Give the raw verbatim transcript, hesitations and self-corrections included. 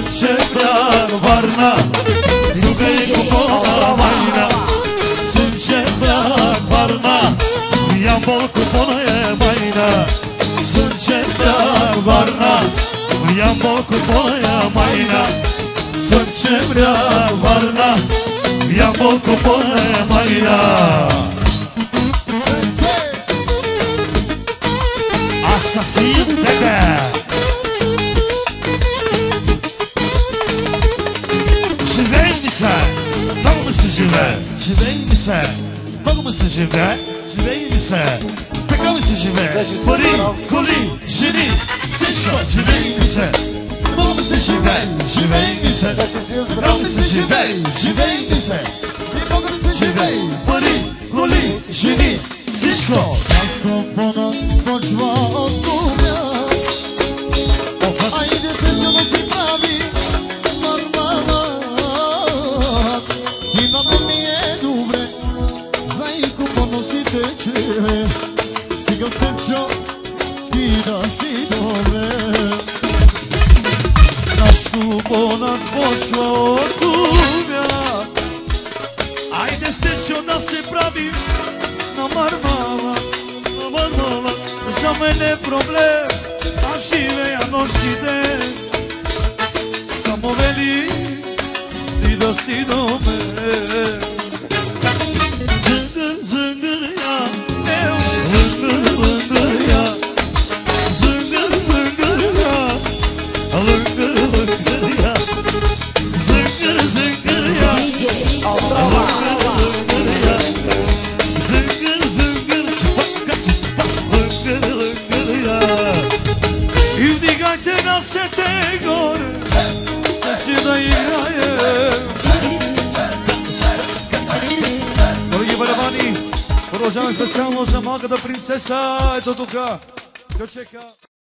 ce vrea varna, iubeie cu bona maina. Sunt ce vrea varna, ia-mi bol cu bona e maina. Sunt ce vrea varna, ia-mi bol cu bona e maina. Sunt ce vrea varna, ia-mi bol cu bona e maina. Asta simt, bebe. Je vais me faire, vamos se je vais, je vais me faire, pegamos se je vais, poli, coli, geni, c'est chaud, je vais me faire, vamos se je vais, je vais me faire, vamos se je vais, je vais me faire, vamos se je vais, poli, coli, geni, c'est chaud. Casco bona, počva od kumja, ajde se ćemo si pravi normalan. Ima mi je dobre, znaj ko nosite će, si ga srčo i da si dobre. Casco bona, počva od kumja, ajde stećo da se pravi normalan. Za mene problem, a žive ja noćite. Samo veli ti da si do mene. Zıngır zıngır ya, zıngır zıngır ya, zıngır zıngır ya, zıngır zıngır ya, zıngır zıngır ya, D J Altrava. Sete gore, steći da igrajem. Дороги барабани, продължаваме специално за малката принцеса. Ето тук, Кючека.